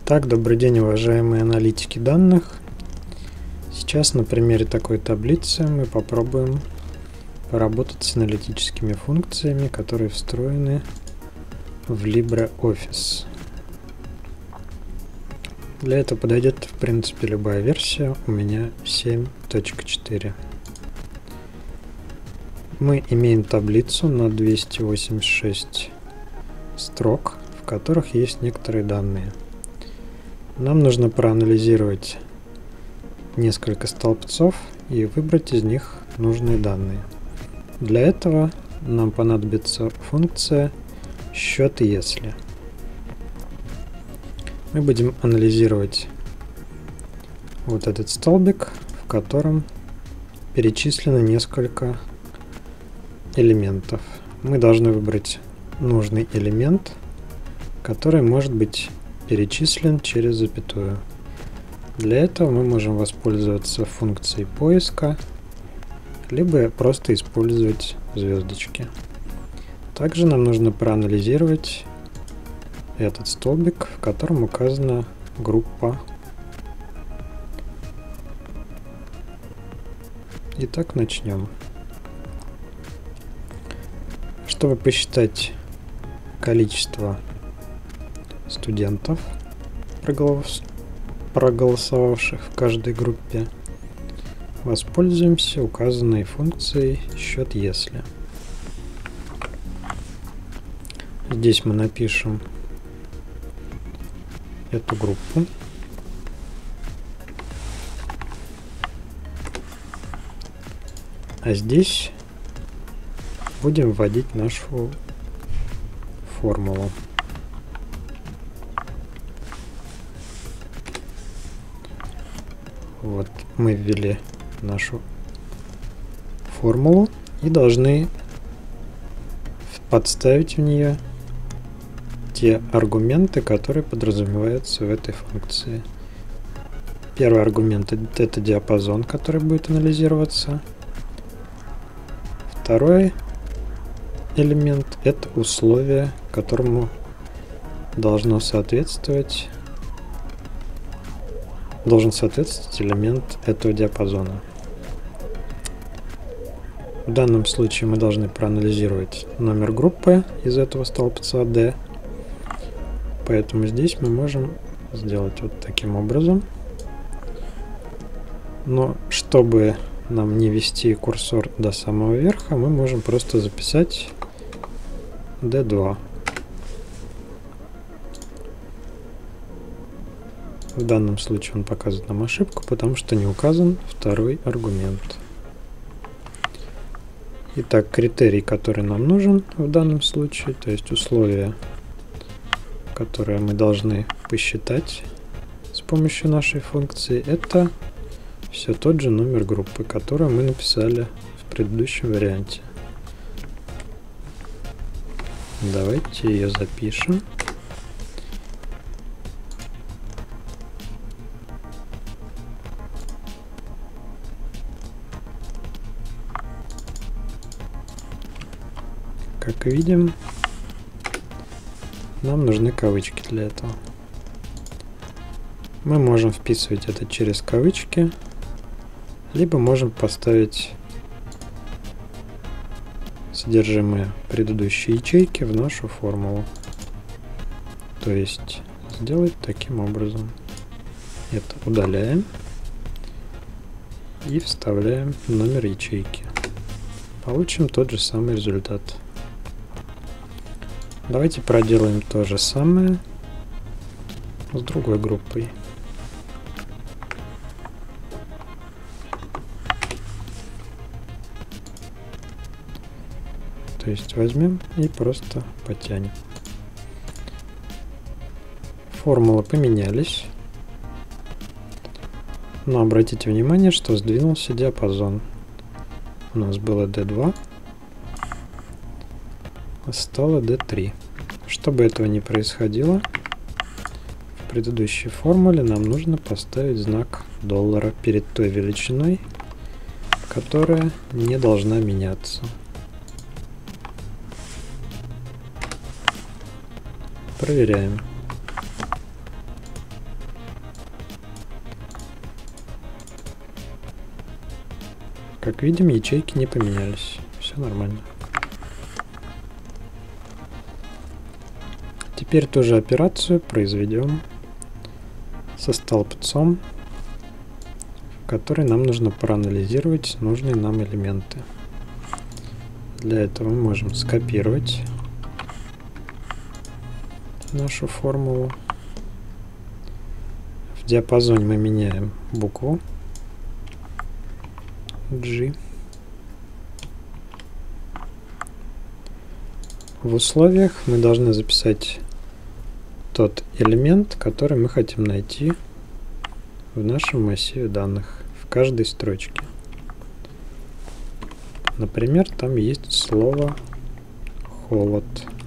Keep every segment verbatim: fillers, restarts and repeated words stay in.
Итак, добрый день, уважаемые аналитики данных. Сейчас на примере такой таблицы мы попробуем поработать с аналитическими функциями, которые встроены в LibreOffice. Для этого подойдет, в принципе, любая версия. У меня семь точка четыре. Мы имеем таблицу на двести восемьдесят шесть строк, в которых есть некоторые данные. Нам нужно проанализировать несколько столбцов и выбрать из них нужные данные. Для этого нам понадобится функция счет если. Мы будем анализировать вот этот столбик, в котором перечислено несколько элементов. Мы должны выбрать нужный элемент, который может быть перечислен через запятую. Для этого мы можем воспользоваться функцией поиска, либо просто использовать звездочки. Также нам нужно проанализировать этот столбик, в котором указана группа. Итак, начнем. Чтобы посчитать количество студентов, проголосовавших в каждой группе, воспользуемся указанной функцией счет если. Здесь мы напишем эту группу. А здесь будем вводить нашу формулу. Вот мы ввели нашу формулу и должны подставить в нее те аргументы, которые подразумеваются в этой функции. Первый аргумент — это диапазон, который будет анализироваться. Второй элемент — это условие, которому должно соответствовать должен соответствовать элемент этого диапазона. В данном случае мы должны проанализировать номер группы из этого столбца D. Поэтому здесь мы можем сделать вот таким образом. Но чтобы нам не вести курсор до самого верха, мы можем просто записать ди два. В данном случае он показывает нам ошибку, потому что не указан второй аргумент. Итак, критерий, который нам нужен в данном случае, то есть условие, которое мы должны посчитать с помощью нашей функции, это все тот же номер группы, который мы написали в предыдущем варианте. Давайте ее запишем. Как видим, нам нужны кавычки для этого. Мы можем вписывать это через кавычки, либо можем поставить содержимое предыдущей ячейки в нашу формулу. То есть сделать таким образом. Это удаляем и вставляем номер ячейки. Получим тот же самый результат. Давайте проделаем то же самое с другой группой. То есть возьмем и просто потянем. Формулы поменялись. Но обратите внимание, что сдвинулся диапазон. У нас было ди два. Стало ди три. Чтобы этого не происходило, в предыдущей формуле нам нужно поставить знак доллара перед той величиной, которая не должна меняться. Проверяем. Как видим, ячейки не поменялись. Все нормально. Теперь ту же операцию произведем со столбцом, в который нам нужно проанализировать нужные нам элементы. Для этого мы можем скопировать нашу формулу. В диапазоне мы меняем букву G. В условиях мы должны записать тот элемент, который мы хотим найти в нашем массиве данных, в каждой строчке. Например, там есть слово «холод».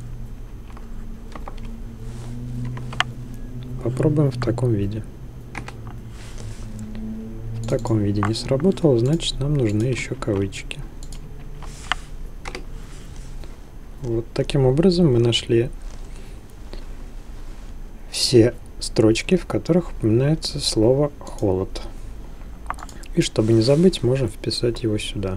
Попробуем в таком виде. В таком виде не сработало, значит, нам нужны еще кавычки. Вот таким образом мы нашли все строчки, в которых упоминается слово «холод». И чтобы не забыть, можем вписать его сюда.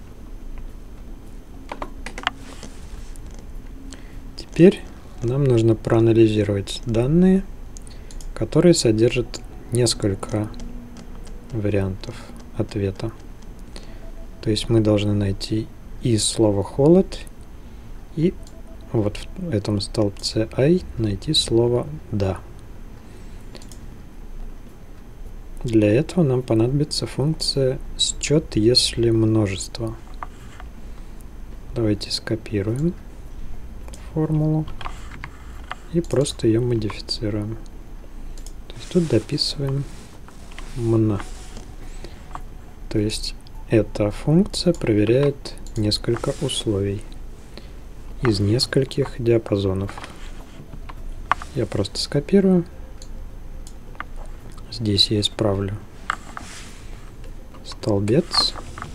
Теперь нам нужно проанализировать данные, которые содержат несколько вариантов ответа. То есть мы должны найти и слово «холод», и вот в этом столбце I найти слово «да». Для этого нам понадобится функция счет, если множество. Давайте скопируем формулу и просто ее модифицируем. То есть тут дописываем мн. То есть эта функция проверяет несколько условий из нескольких диапазонов. Я просто скопирую. Здесь я исправлю столбец.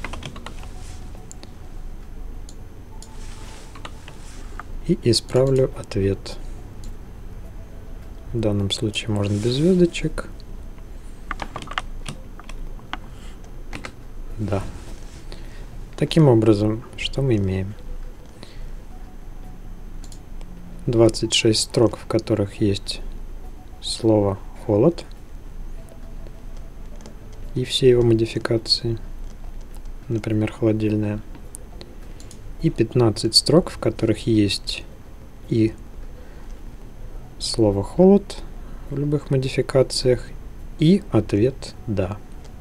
И исправлю ответ. В данном случае можно без звездочек. Да. Таким образом, что мы имеем? двадцать шесть строк, в которых есть слово «холод» и все его модификации, например, холодильная, и пятнадцать строк, в которых есть и слово «холод» в любых модификациях, и ответ «да».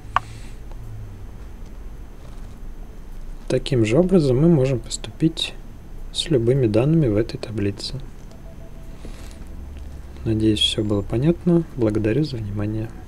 Таким же образом мы можем поступить с любыми данными в этой таблице. Надеюсь, все было понятно. Благодарю за внимание.